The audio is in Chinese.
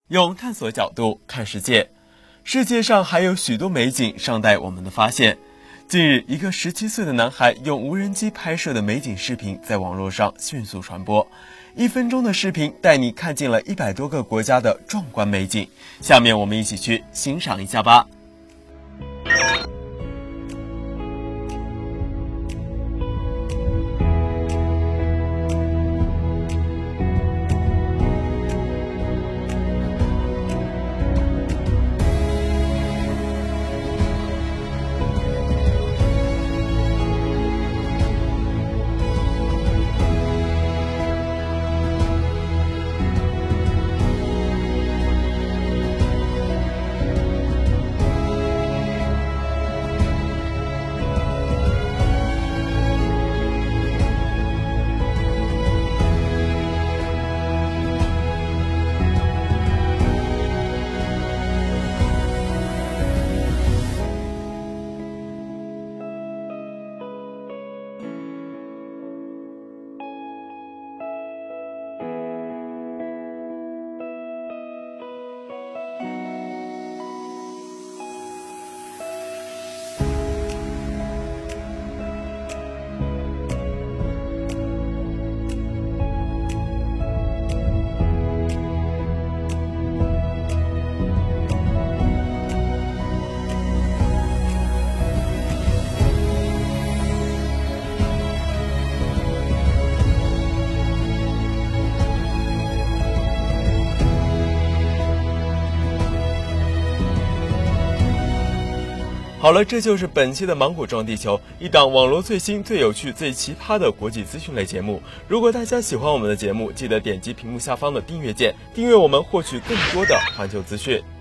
用探索角度看世界，世界上还有许多美景尚待我们的发现。近日，一个17岁的男孩用无人机拍摄的美景视频在网络上迅速传播。1分钟的视频带你看尽了100多个国家的壮观美景。下面我们一起去欣赏一下吧。好了，这就是本期的芒果撞地球，一档网络最新、最有趣、最奇葩的国际资讯类节目。如果大家喜欢我们的节目，记得点击屏幕下方的订阅键，订阅我们，获取更多的环球资讯。